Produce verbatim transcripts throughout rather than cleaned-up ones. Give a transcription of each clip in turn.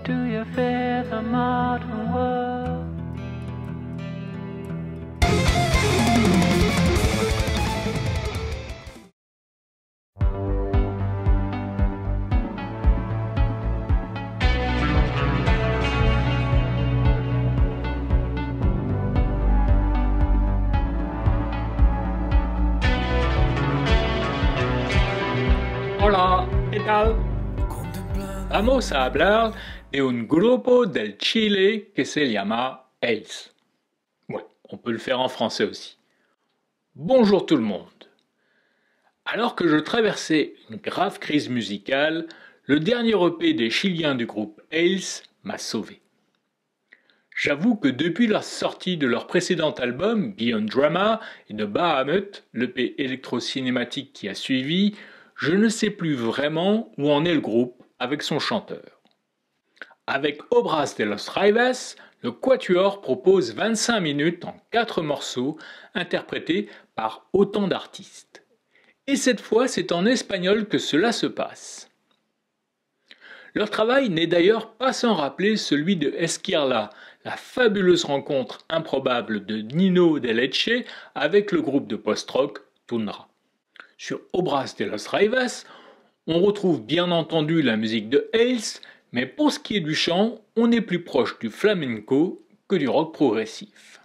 do you fear the modern world? Hola, ¿qué tal? Vamos a hablar de un grupo del Chile que se llama Ace. Ouais, on peut le faire en français aussi. Bonjour tout le monde. Alors que je traversais une grave crise musicale, le dernier E P des Chiliens du groupe Ace m'a sauvé. J'avoue que depuis la sortie de leur précédent album, Beyond Drama, et de Bahamut, l'E P électro-cinématique qui a suivi, je ne sais plus vraiment où en est le groupe avec son chanteur. Avec Obras de los Rivas, le Quatuor propose vingt-cinq minutes en quatre morceaux interprétés par autant d'artistes. Et cette fois, c'est en espagnol que cela se passe. Leur travail n'est d'ailleurs pas sans rappeler celui de Esquirla, la fabuleuse rencontre improbable de Nino de Leche avec le groupe de post-rock Tundra. Sur Obras de los Rivas, on retrouve bien entendu la musique de Ace, mais pour ce qui est du chant, on est plus proche du flamenco que du rock progressif.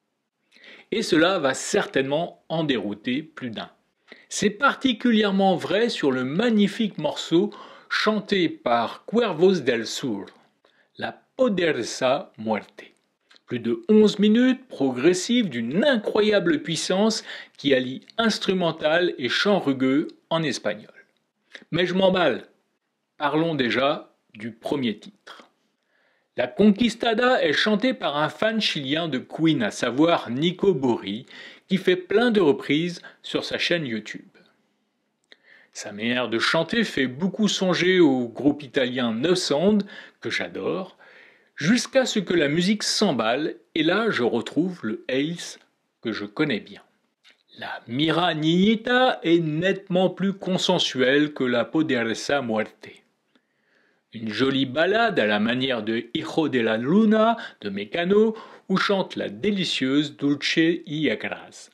Et cela va certainement en dérouter plus d'un. C'est particulièrement vrai sur le magnifique morceau chanté par Cuervos del Sur, La Poderosa Muerte. Plus de onze minutes progressives d'une incroyable puissance qui allie instrumental et chant rugueux en espagnol. Mais je m'emballe. Parlons déjà du premier titre. La Conquistada est chantée par un fan chilien de Queen, à savoir Nico Borri, qui fait plein de reprises sur sa chaîne YouTube. Sa manière de chanter fait beaucoup songer au groupe italien No Sound, que j'adore, jusqu'à ce que la musique s'emballe, et là je retrouve le Ace que je connais bien. La Mira Niñita est nettement plus consensuelle que la Poderosa Muerte. Une jolie ballade à la manière de Hijo de la Luna de Mecano, où chante la délicieuse Dulce y Agraz.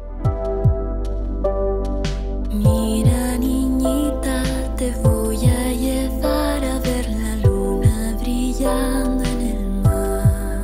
Mira niñita, te voy a llevar a ver la luna brillando en el mar.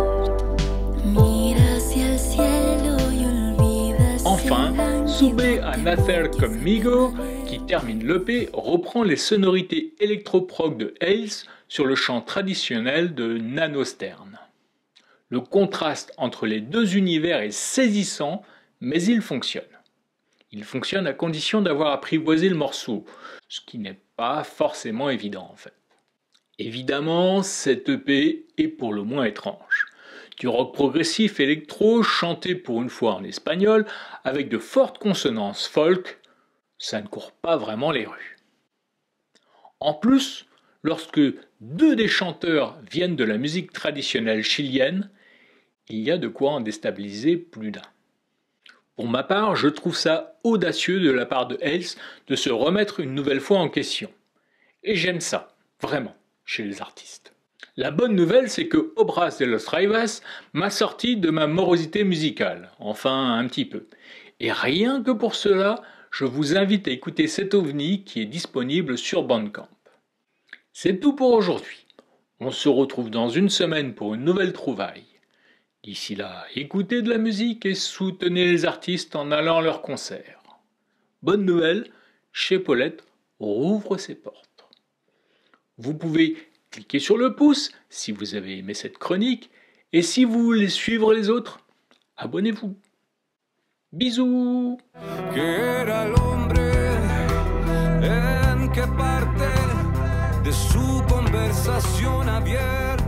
Mira hacia el cielo y olvida. Enfin, Sube a Nacer Conmigo, qui termine l'E P, reprend les sonorités électro-prog de Ace sur le chant traditionnel de Nano Stern. Le contraste entre les deux univers est saisissant, mais il fonctionne. Il fonctionne à condition d'avoir apprivoisé le morceau, ce qui n'est pas forcément évident en fait. Évidemment, cette E P est pour le moins étrange. Du rock progressif électro chanté pour une fois en espagnol avec de fortes consonances folk, ça ne court pas vraiment les rues. En plus, lorsque deux des chanteurs viennent de la musique traditionnelle chilienne, il y a de quoi en déstabiliser plus d'un. Pour ma part, je trouve ça audacieux de la part de Ace de se remettre une nouvelle fois en question. Et j'aime ça, vraiment, chez les artistes. La bonne nouvelle, c'est que Obras de los Rivas m'a sorti de ma morosité musicale, enfin un petit peu. Et rien que pour cela, je vous invite à écouter cet ovni qui est disponible sur Bandcamp. C'est tout pour aujourd'hui. On se retrouve dans une semaine pour une nouvelle trouvaille. D'ici là, écoutez de la musique et soutenez les artistes en allant à leurs concerts. Bonne nouvelle, Chez Paulette rouvre ses portes. Vous pouvez cliquer sur le pouce si vous avez aimé cette chronique et si vous voulez suivre les autres, abonnez-vous. Bisous. Que era el hombre, en qué parte de su conversación abierta